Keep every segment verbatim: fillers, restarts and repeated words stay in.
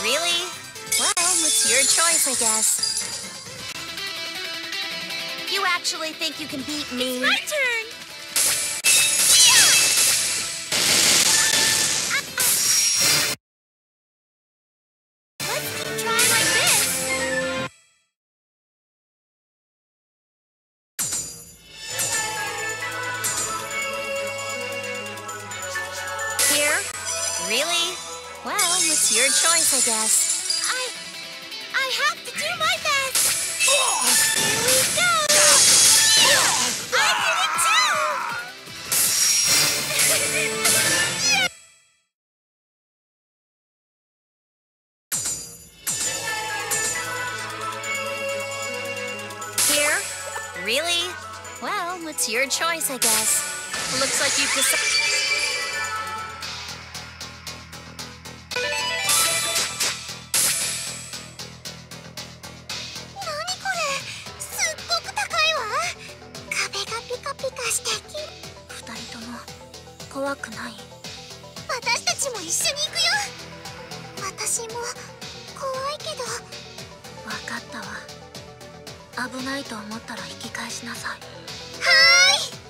Really? Well, it's your choice, I guess. You actually think you can beat me? It's my turn! Let's keep trying like this! Here? Really? Well, it's your choice, I guess. I... I have to do my best! Here we go! I did it too! Here? Really? Well, it's your choice, I guess. Looks like you've decided.二人とも怖くない？ 私たちも一緒に行くよ。私も怖いけど。 わかったわ。危ないと思ったら引き返しなさい。 はーい。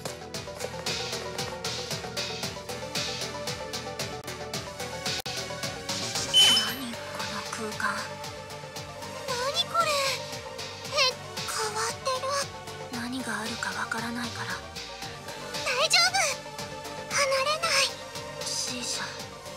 何この空間。 何これ。え、変わってる。 何があるかわからないから。 大丈夫。離れない。 シーシャ。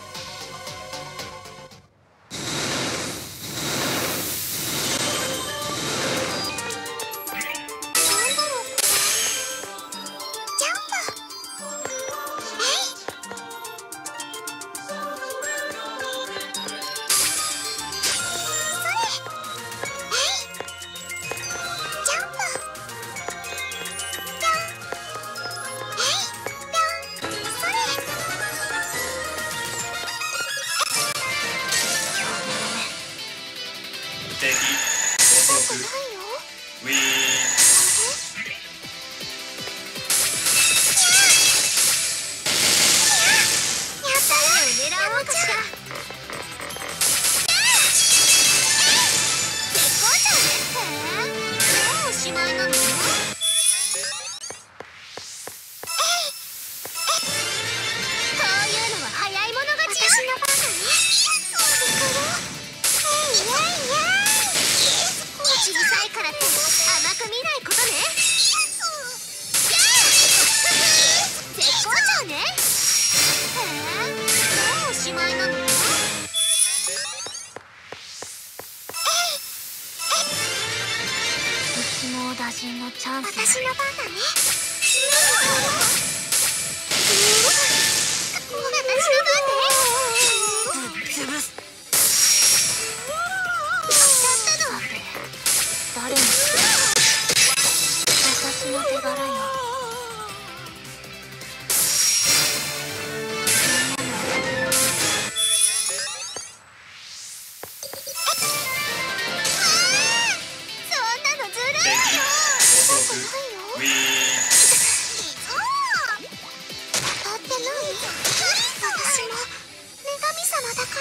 敵捕捉ウィーン。打診のチャンス。 私の番だね。私の番ね。 ぶっ潰す。 やったの。 誰に？私の手柄よ。 ウィーン。 当たってない？私も女神様だから。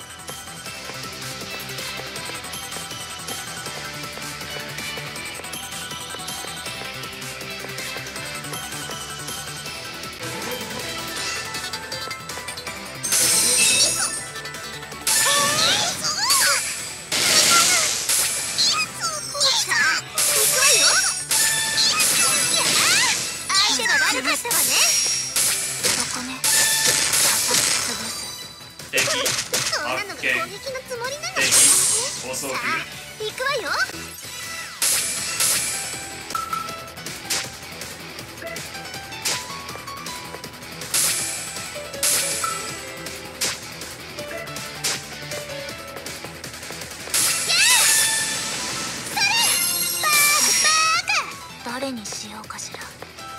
敵発見。敵捕捉。 行くわよ。 誰にしようかしら。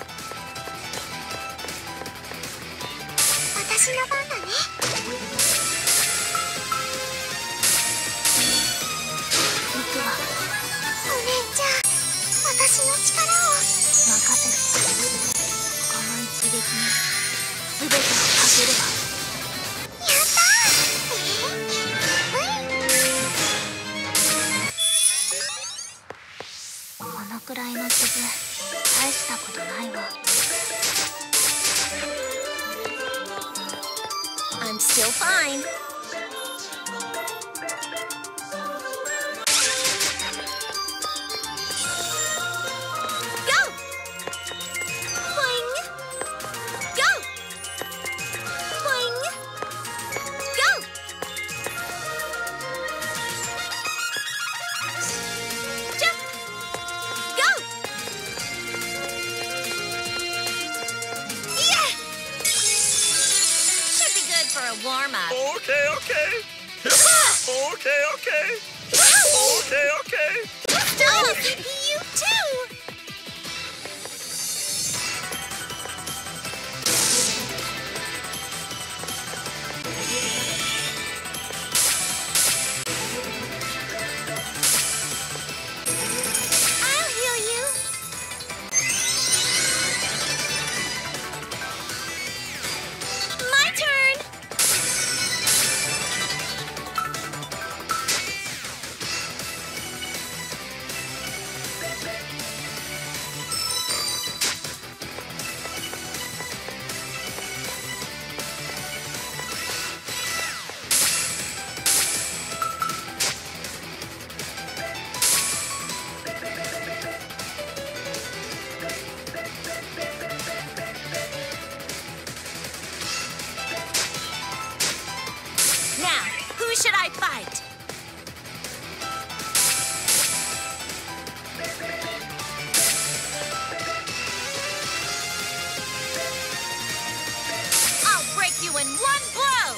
私の番だね。 行くわ。 お姉ちゃん、私の力を任せる。この一撃に全てをかけるわ。 やったー。えー、うん。 still fine. Go! Boing! Go! Boing! Go! Jump! Go! Yeah! Should be good for a warm-up. Okay, okay. Okay, okay. Okay, okay. Oh, you too! I'll heal you. My turn. Now, who should I fight? I'll break you in one blow!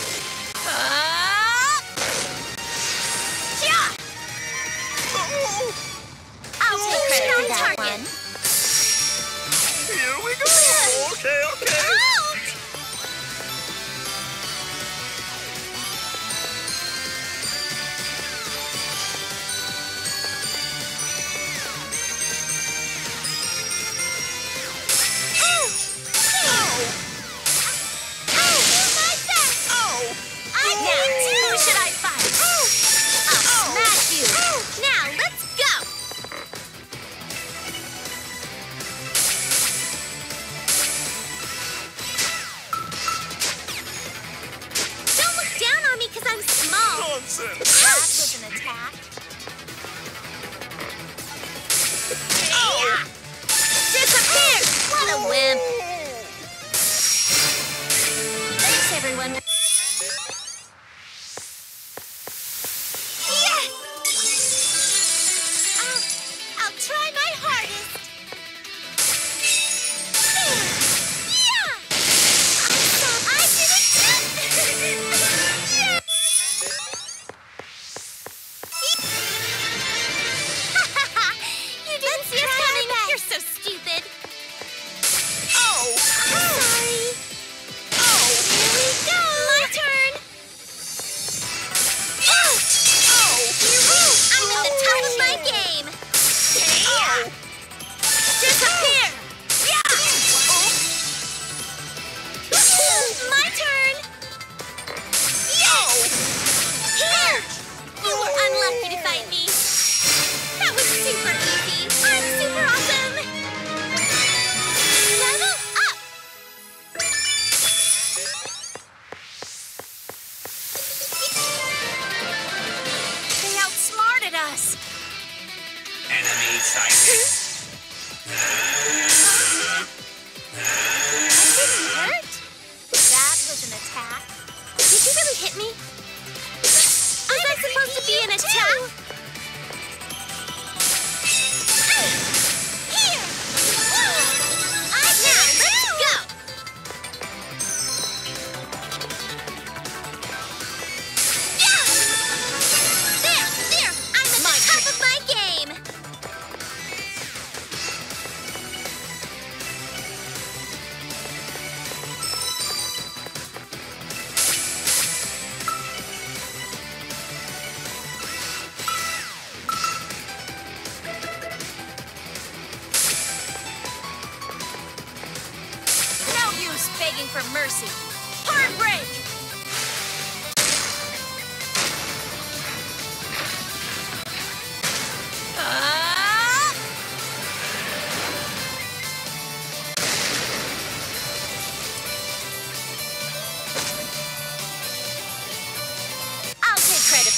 Ah! Yeah! Oh, I'll take credit for that target. one. here we go. Okay, okay. Out! I'll do my best. Oh, I Now, can who too. should I fight? I'll smash you! Now let's go. Don't look down on me because I'm small. nonsense. That was an attack. Oh. Disappear! What a wimp! Oh. Thanks, everyone. Yeah. I'll, I'll try my hardest. There. Yeah. Awesome. I did it too. Yeah. You didn't see us coming. You're so stupid. Oh. Sorry. Oh. Here we go. My turn. Oh. Oh. I'm at the top of my game. Oh. Disappear. Yeah. My turn. Oh. Here. You were unlucky to fight me. That was super easy. I'm super awesome. Level up. They outsmarted us. Enemy sighted. That didn't hurt. That was an attack. Did you really hit me? Was that supposed to be an attack? Here! I now, let's go! Yeah! There, there! I'm at the top of my game! No use begging for mercy. Hard break! Ah!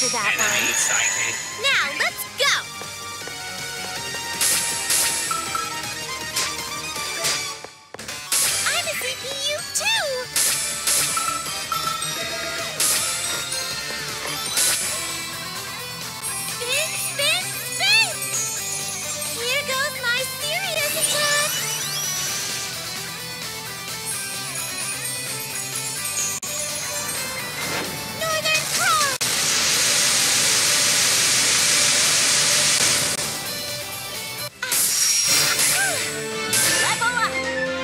for that And I'm one. excited. Now, let's go! I'm a C P U too! Spin, spin, spin! Here goes my serious attack! Northern Cross! Level up!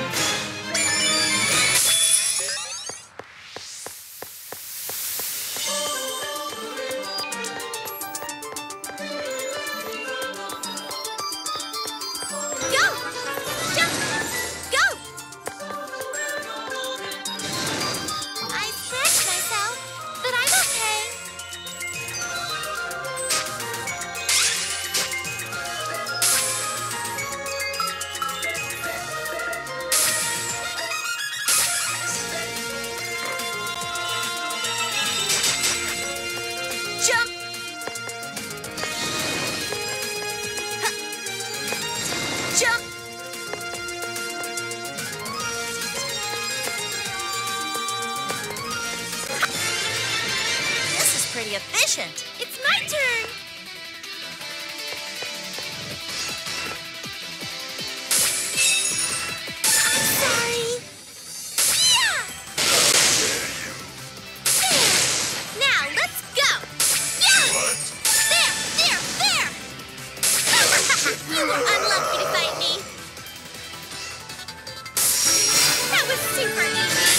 Go! Jump! Go! I scratched myself, but I'm okay. Jump! Huh. Jump! This is pretty efficient. It's my turn. I'm sorry. Yeah! There. Now let's go. Yeah! There, there, there. You were unlucky to fight me. That was super easy.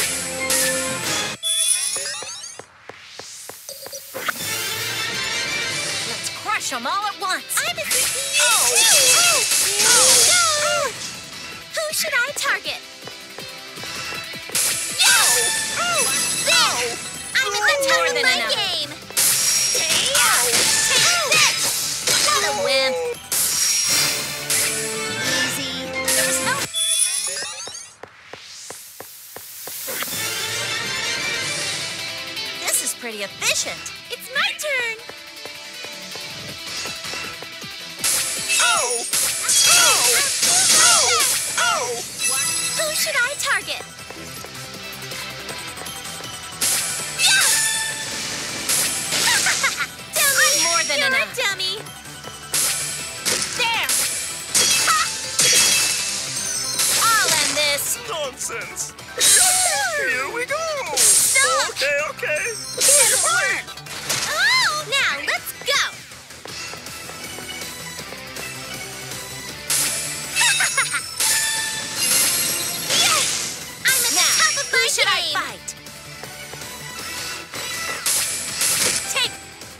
Let's crush them all at once. I'm a C P U Oh. too. Here we go. Who should I target? Yo! There! I'm at the top More of than my enough. game. Take this! What a wimp. Easy. There was no... This is pretty efficient. It's my turn. Oh! Oh! Who should I target? Yeah! Dummy! More than You're enough. a dummy. There! I'll end this. Nonsense! Here we go! Stop! Okay, okay. Good work! Oh! Now, let's go! Yes! I'm at the Now, top of who my should I game. fight? Take...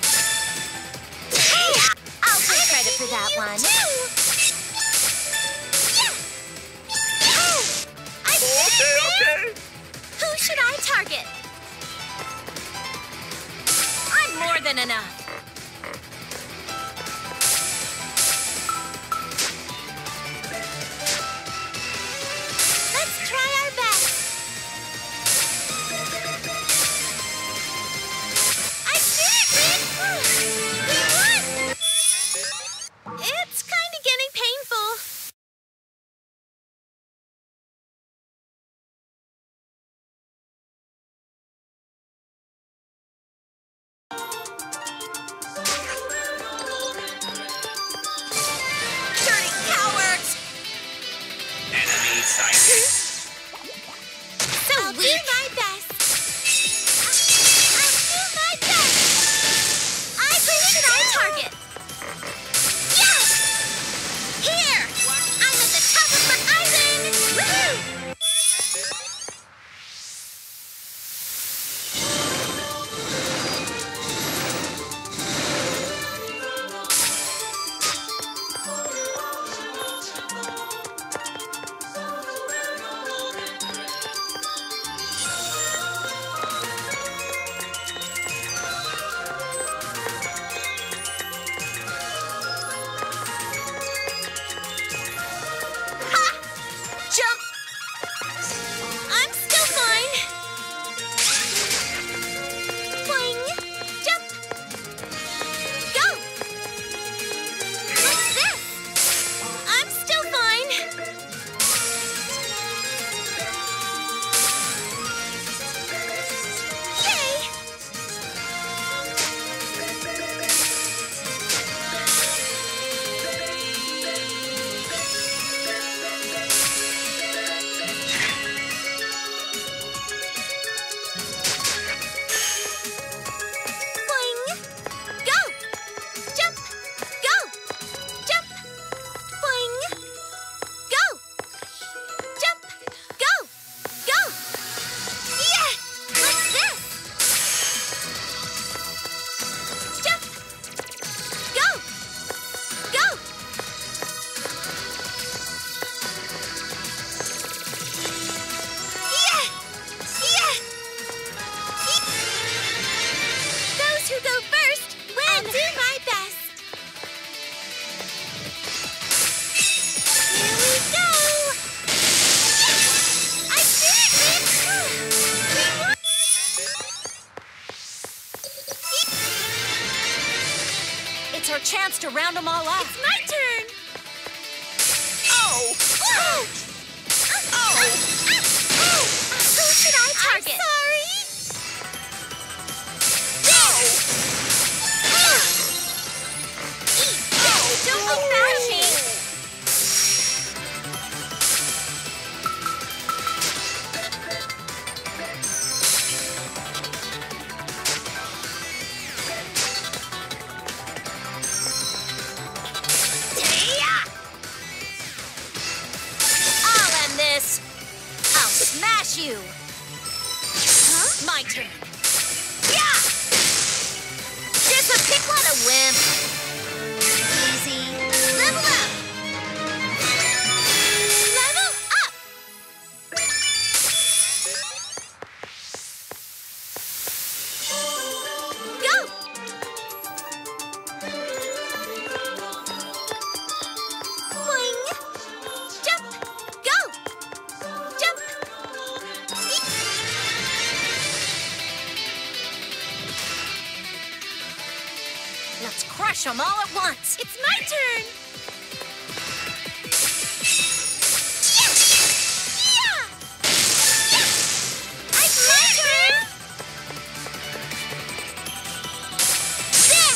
I'll take credit for that You one. too. Yeah. Oh! I did Okay, it! okay. Who should I target? I'm more than enough. Let's try our best. I did it, Rick! We won! It's kind of getting painful. your chance to round them all up. It's my turn. Oh! Oh! Oh! Who should I target? I'm sorry. There. Eat this. Don't be bashing. Smash you! Huh? My turn. Yeah! Disappear! What a wimp! Easy. Level up! Level up! Go! Boing! Jump! Go! Jump! Let's crush them all at once. It's my turn. Yeah! Yeah! Yeah! It's my turn. There.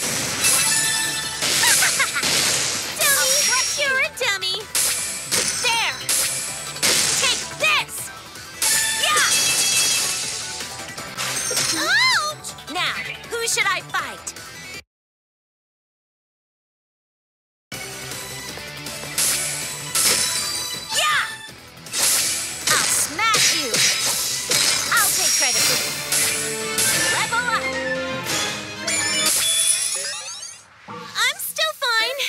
Dummy, you're a dummy. There. Take this. Yeah. Ouch! Now, who should I fight? You. I'll take credit for this. Level up. I'm still fine.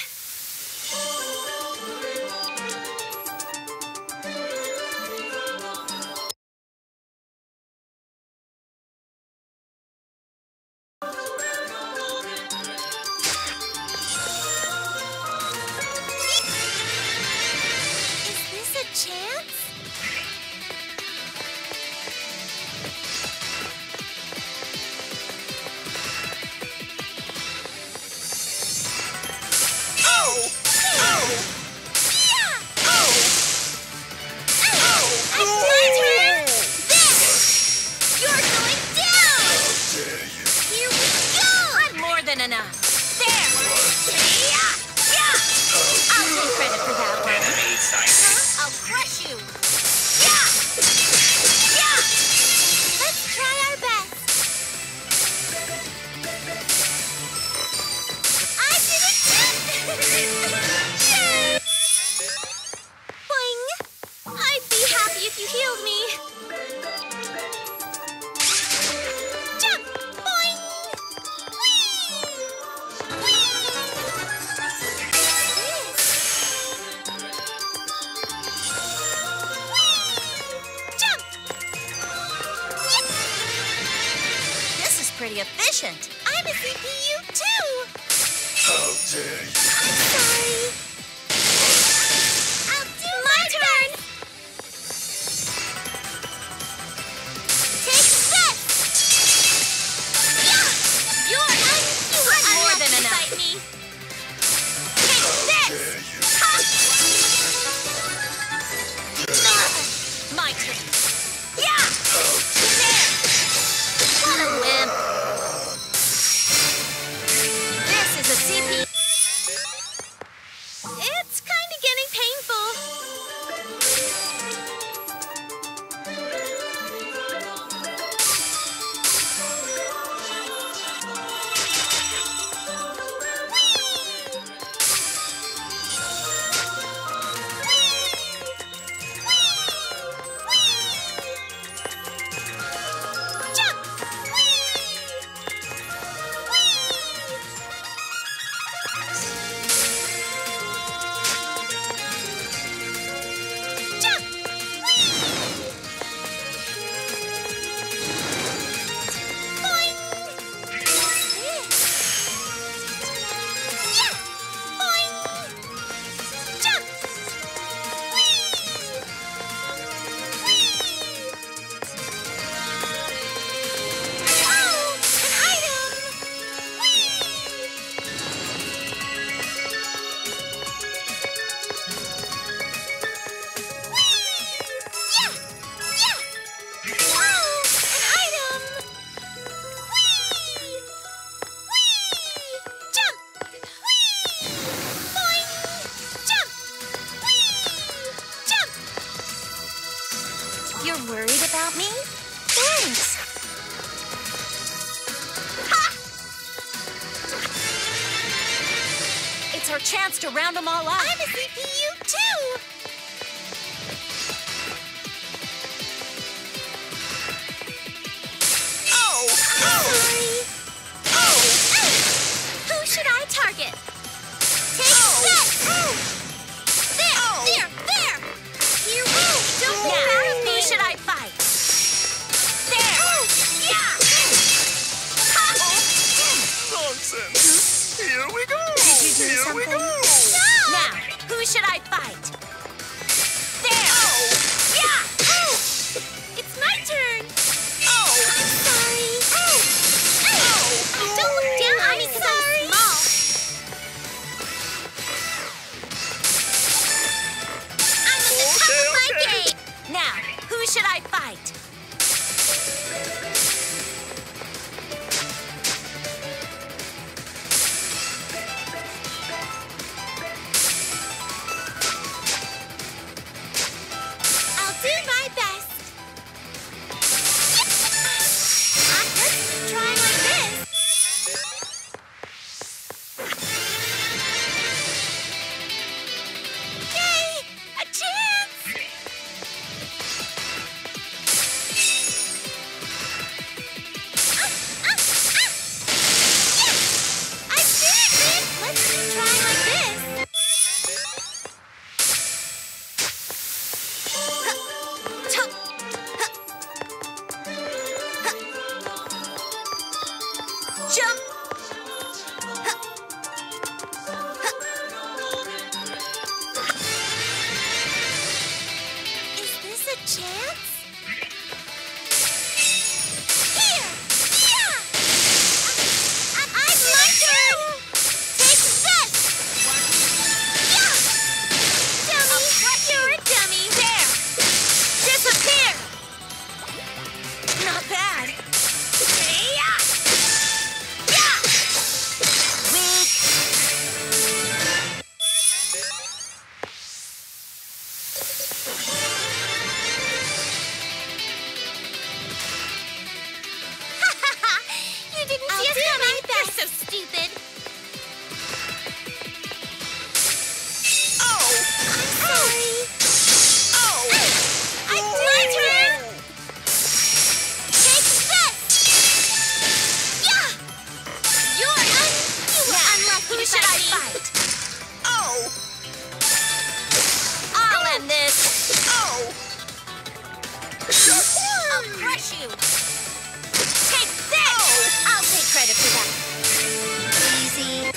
Is this a chance? Enough. There! Yeah! Yeah! I'll take credit for that one. Huh? I'll crush you! Yeah! Yeah! Let's try our best. I did it too! Yay! Boing! I'd be happy if you healed me. Jump! Boing! Pretty efficient. I'm a C P U too. How dare you? I'm sorry. I'll do my turn. Take this. Yeah. You're un you were more than enough. Fight me. Take How this. dare you? Ha! My turn. Yeah. There. What a wimp. This is a C P U. your chance to round them all up. I'm a C P U too! Oh! Oh! Sorry. Oh! Who should I target? Take Oh. this! Oh. There, Oh. there, there! Here we go! Don't Now, get out of who me! should I fight? There! Yeah! Nonsense! Here we go! Did you do Here we something? go! Stop! Now, who should I fight? There! Oh! Yeah! It's my turn! Oh! I'm sorry! Oh! Oh, don't look down on me 'cause I'm small! I'm at the top Okay, of my okay. game! Now, who should I fight? I'll do my best! Ah, let's try like this! Yay! A chance! Ah, ah, ah! Yes! I did it, Rick! Let's try like this! Jump! Is this a chance? Here! Yeah! I- I- It's my turn! Take this! Yeah! Dummy! You're a dummy! There! Disappear! Not bad. Yeah! Yeah! Weak. You didn't I'll see us do coming! my best. You're so stupid. Oh! I'm sorry! Oh! I did it! Take this! Yeah! You're un... You were Now, unlucky who to should I fight me. fight? Oh! I'll end this. Oh! I'll crush you. Take this. I'll take credit for that. Easy.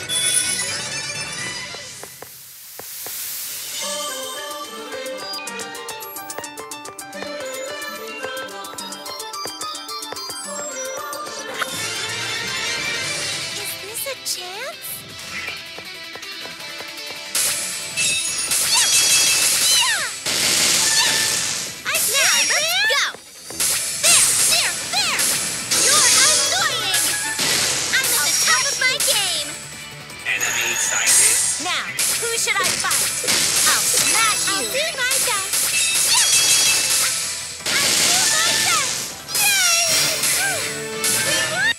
Is this a chance? I now, let's go! There, there, there! You're annoying! I'm at the top of my game! Enemy sighted. Now, who should I fight? I'll smash I'll you. do my best! I'll do my best! Yay! We won!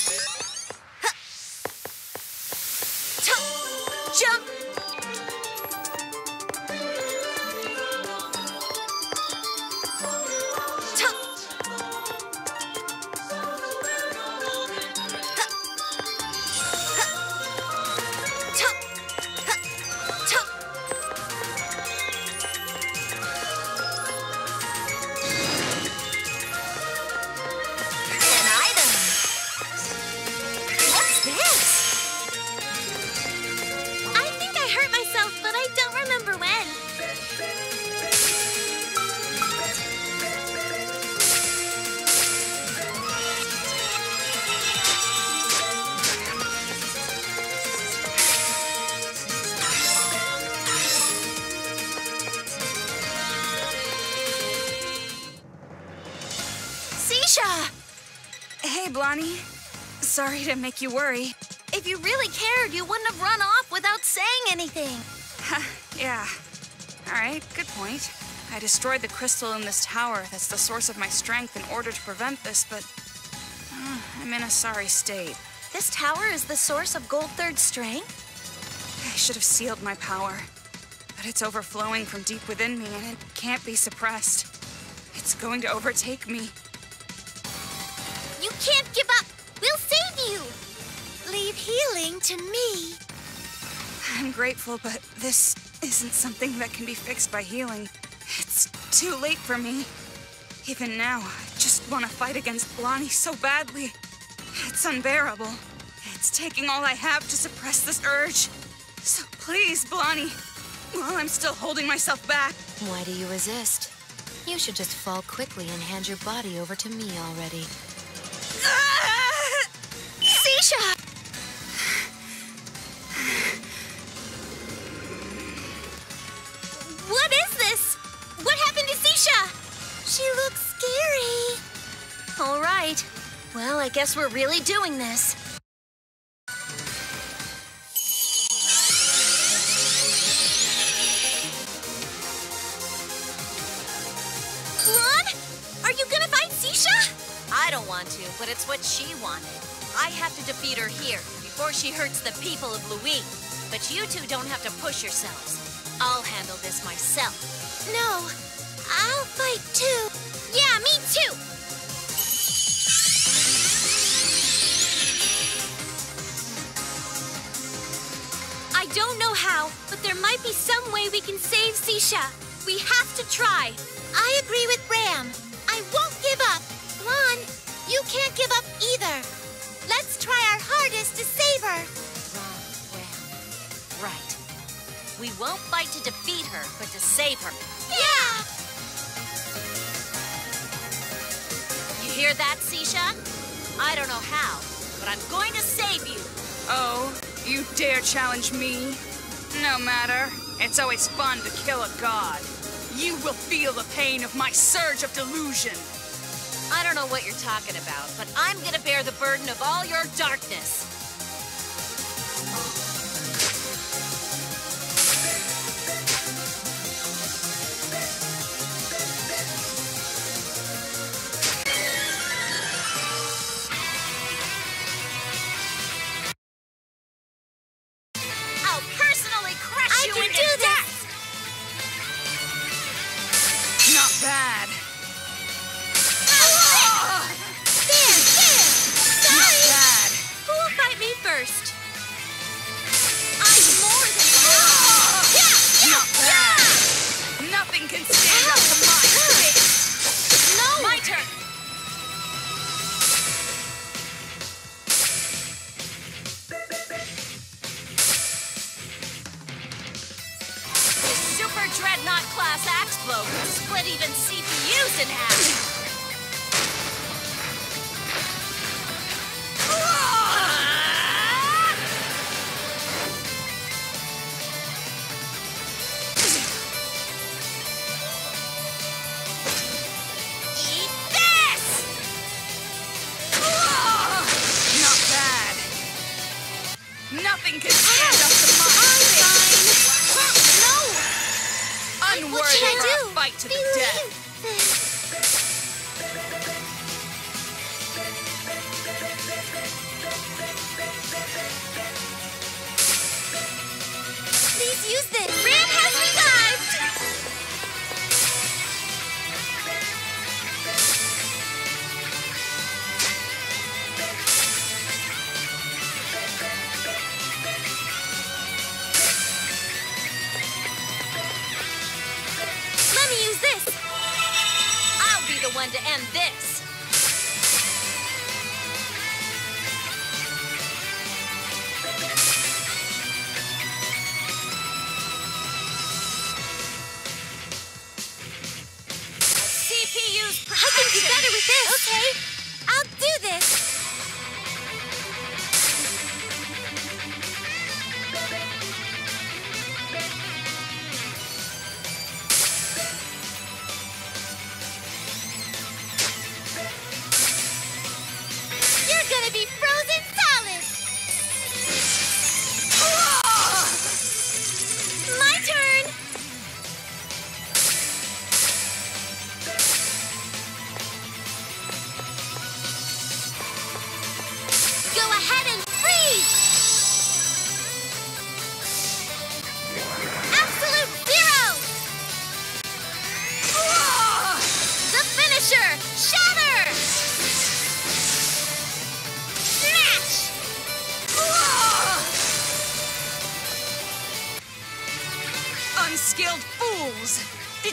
Jump. An item. What's this? I think I hurt myself, but I don't remember when. Seisha! Hey, Blondie. Sorry to make you worry. If you really cared, you wouldn't have run off without saying anything. Yeah. All right, good point. I destroyed the crystal in this tower that's the source of my strength in order to prevent this, but uh, I'm in a sorry state. This tower is the source of Gold Third's strength? should have sealed my power. But it's overflowing from deep within me, and it can't be suppressed. It's going to overtake me. You can't give up! We'll save you! Leave healing to me. I'm grateful, but this isn't something that can be fixed by healing. It's too late for me. Even now, I just want to fight against Blanni so badly. It's unbearable. It's taking all I have to suppress this urge. So please, Blanni, while I'm still holding myself back. Why do you resist? You should just fall quickly and hand your body over to me already. Ah! Seisha! What is this? What happened to Seisha? She looks scary. All right. Well, I guess we're really doing this. Lon? Are you gonna fight Seisha? I don't want to, but it's what she wanted. I have to defeat her here before she hurts the people of Louis. But you two don't have to push yourselves. I'll handle this myself. No, I'll fight too. Yeah, me too. I don't know how, but there might be some way we can save Seisha. We have to try. I agree with Ram. I won't give up. Lon, you can't give up either. Let's try our hardest to save her. Wrong, Ram. Right. We won't fight to defeat her, but to save her. Yeah! You hear that, Seisha? I don't know how, but I'm going to save you. Oh, you dare challenge me? No matter. It's always fun to kill a god. You will feel the pain of my surge of delusion. I don't know what you're talking about, but I'm gonna bear the burden of all your darkness. I'll personally crush I you can into do this. dust! Not bad. There, there! Not Sorry! bad. Who will fight me first? I'm more than enough! Yeah, Not bad. Nothing can stand up to my fist. No! My turn! This Super Dreadnought class axe blow will split even C P Us in half. Eat this! Not bad. Nothing can stand up to my fist. No! Unworthy What should I for do? a fight to the Believe death. this. Please use this. Ram has revived! Let me use this. I'll be the one to end this. C P U's I can do protection. better with this. Okay, I'll do this.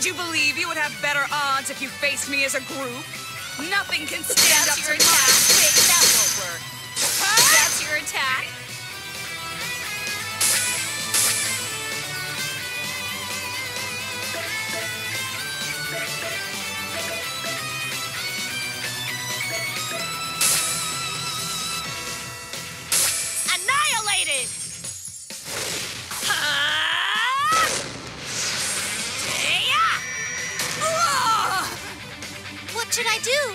you believe you would have better odds if you faced me as a group? Nothing can stand up That's your to attack. my... Wait, that won't work. Huh? That's your attack. Annihilated! Ah! Hey-ya! Ah! What should I do?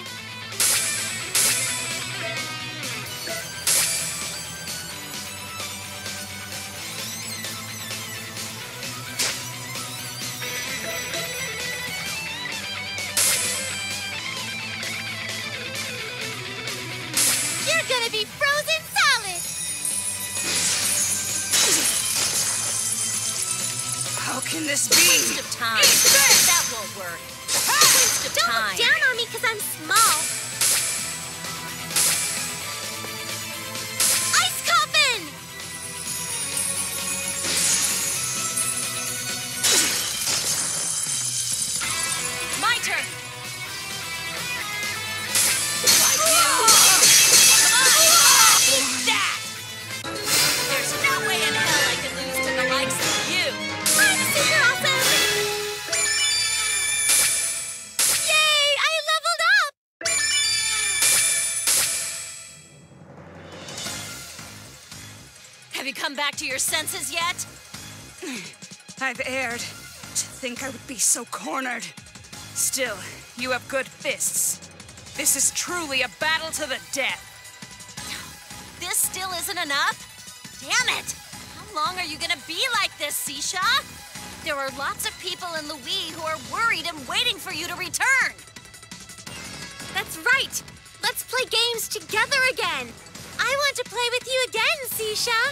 You're gonna be frozen solid! How can this be? Waste of time. Eat this! That won't work. Waste of Don't time. look down on me because I'm small. Ice coffin! My turn. Eat that! There's no way in hell I could lose to the likes of you. I'm super awesome! Yay! I leveled up! Have you come back to your senses yet? I've erred. To think I would be so cornered. Still, you have good fists. This is truly a battle to the death. This still isn't enough? Damn it! How long are you gonna be like this, Sisha? There are lots of people in Louis who are worried and waiting for you to return. That's right! Let's play games together again! I want to play with you again, Sisha!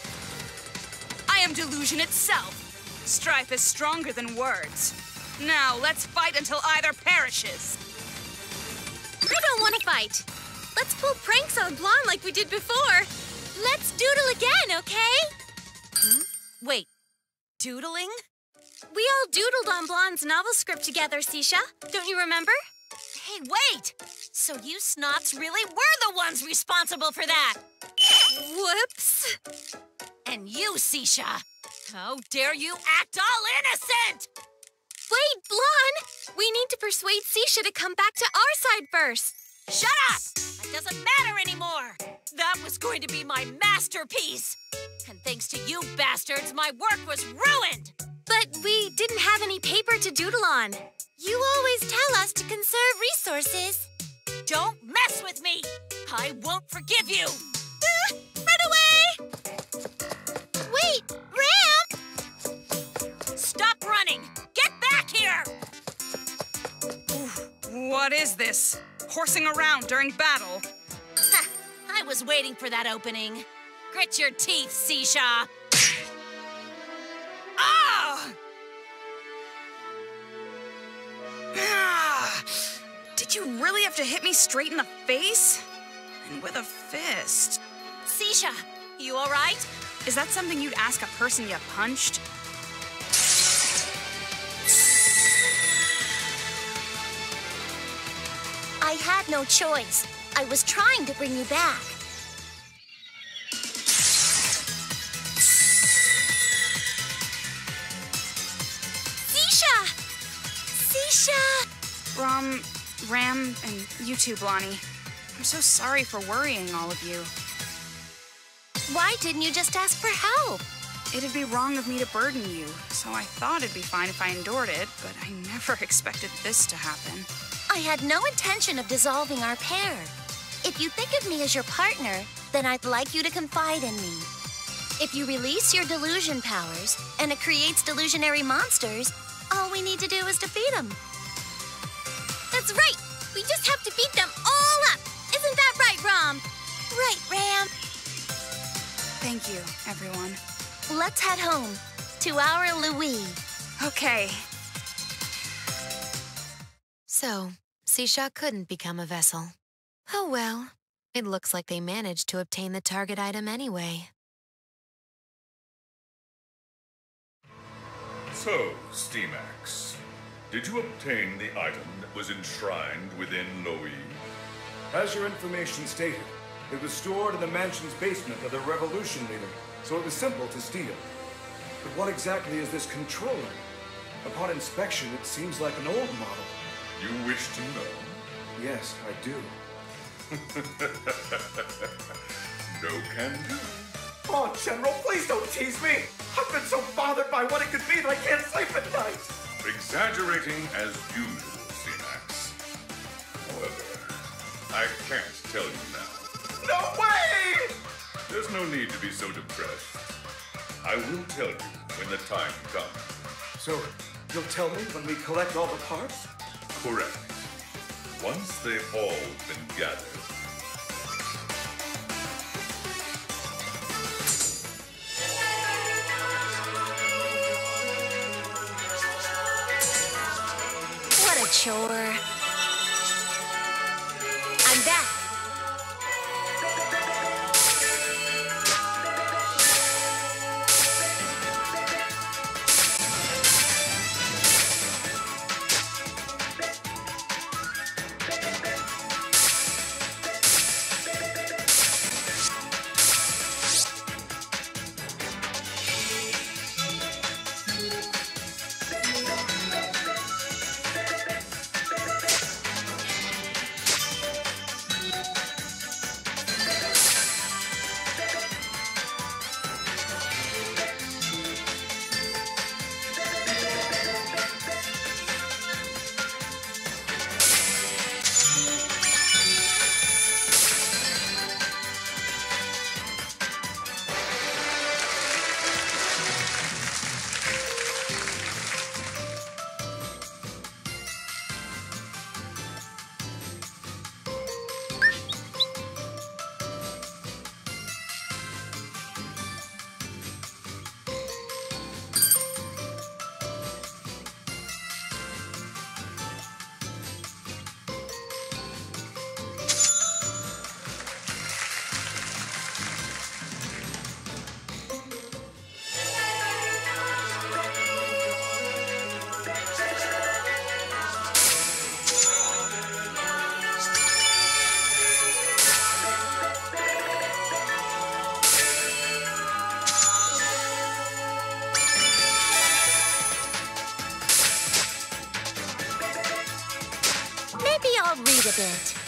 I am delusion itself. Strife is stronger than words. Now, let's fight until either perishes. I don't want to fight. Let's pull pranks on Blonde like we did before. Let's doodle again, okay? Hmm? Wait, doodling? We all doodled on Blonde's novel script together, Sisha. Don't you remember? Hey, wait! So you snots really were the ones responsible for that! Whoops. And you, Sisha! How dare you act all innocent! Wait, Blonde! We need to persuade Sisha to come back to our side first. Shut up! That doesn't matter anymore! That was going to be my masterpiece! And thanks to you bastards, my work was ruined! But we didn't have any paper to doodle on. You always tell us to conserve resources. Don't mess with me! I won't forgive you! Ah, run away! Wait, Ram! Stop running! Get back here! What is this? Horsing around during battle? Ha, I was waiting for that opening. Grit your teeth, Sisha! Ah! Ah! Did you really have to hit me straight in the face? And with a fist. Sisha, you all right? Is that something you'd ask a person you punched? I had no choice. I was trying to bring you back. Sisha! Sisha! Ram, Ram, and you too, Blondie. I'm so sorry for worrying all of you. Why didn't you just ask for help? It'd be wrong of me to burden you, so I thought it'd be fine if I endured it, but I never expected this to happen. I had no intention of dissolving our pair. If you think of me as your partner, then I'd like you to confide in me. If you release your delusion powers, and it creates delusionary monsters, all we need to do is defeat them. That's right! We just have to beat them all up! Isn't that right, Ram? Right, Ram. Thank you, everyone. Let's head home, to our Louis. Okay. So, Sisha couldn't become a vessel. Oh well, it looks like they managed to obtain the target item anyway. So, Steamax, Did you obtain the item that was enshrined within Loe? As your information stated, it was stored in the mansion's basement of the Revolution Leader, so it was simple to steal. But what exactly is this controller? Upon inspection, it seems like an old model. You wish to know? Yes, I do. No can do. Oh, General, please don't tease me! I've been so bothered by what it could be that I can't sleep at night! Exaggerating as usual, C-Max. However, I can't tell you now. No way! There's no need to be so depressed. I will tell you when the time comes. So, you'll tell me when we collect all the parts? Correct. Once they've all been gathered. What a chore. I'm back. Maybe I'll read a bit.